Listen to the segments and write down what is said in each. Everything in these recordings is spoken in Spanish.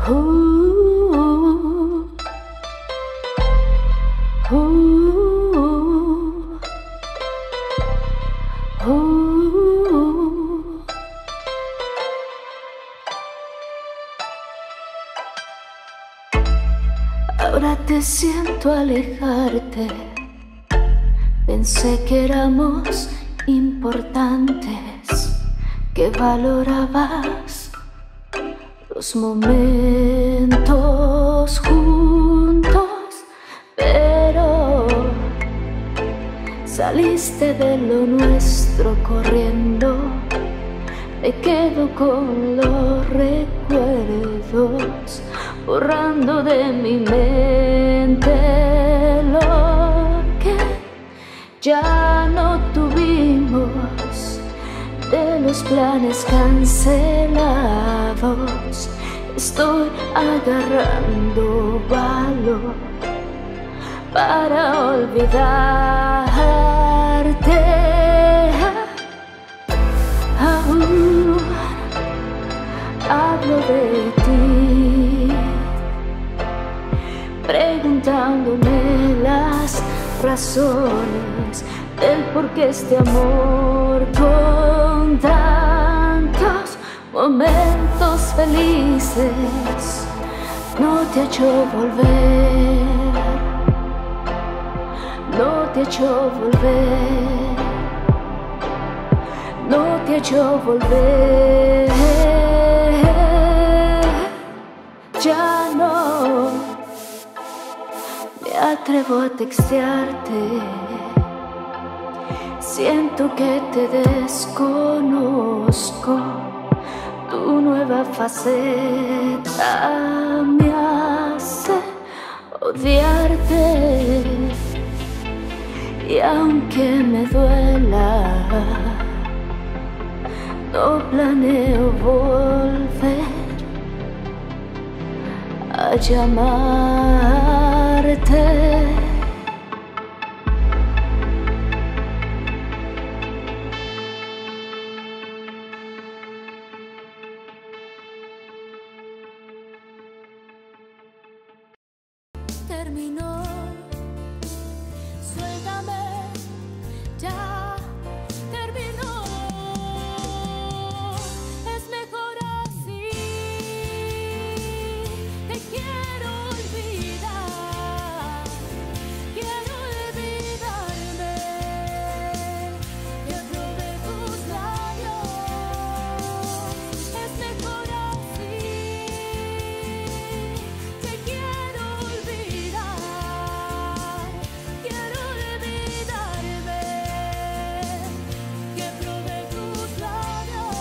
Uh, uh, uh. Ahora te siento alejarte. Pensé que éramos importantes, que valorabas los momentos juntos, pero saliste de lo nuestro corriendo. Me quedo con los recuerdos, borrando de mi mente lo que ya no tuvimos, de los planes cancelados. Estoy agarrando valor para olvidarte. Aún hablo de ti, preguntándome las razones del por qué este amor con tantos momentos felices no te ha hecho volver, no te ha hecho volver, no te ha hecho volver. Ya no me atrevo a textearte, siento que te desconozco. Tu nueva faceta me hace odiarte, y aunque me duela, no planeo volver a llamarte. Terminó, suéltame, ya terminó. Es mejor así, te quiero olvidar, quiero olvidarme, dentro de tus labios. Es mejor así, te quiero olvidar, quiero olvidarme, que probé tus labios.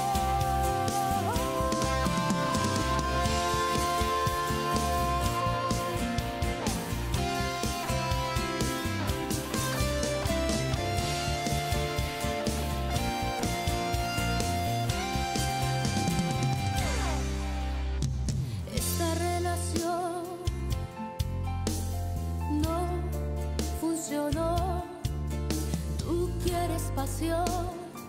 Esta relación no funcionó. Tú quieres pasión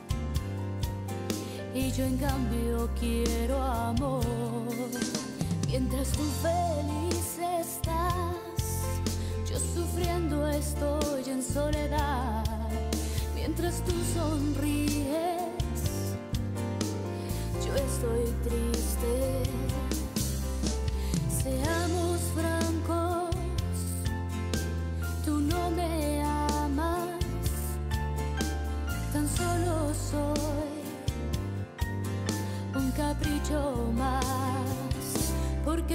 y yo en cambio quiero amor. Mientras tú feliz estás, yo sufriendo estoy en soledad. Mientras tú sonríes, yo estoy triste. Seamos francos, tú no me amas, tan solo soy un capricho más, porque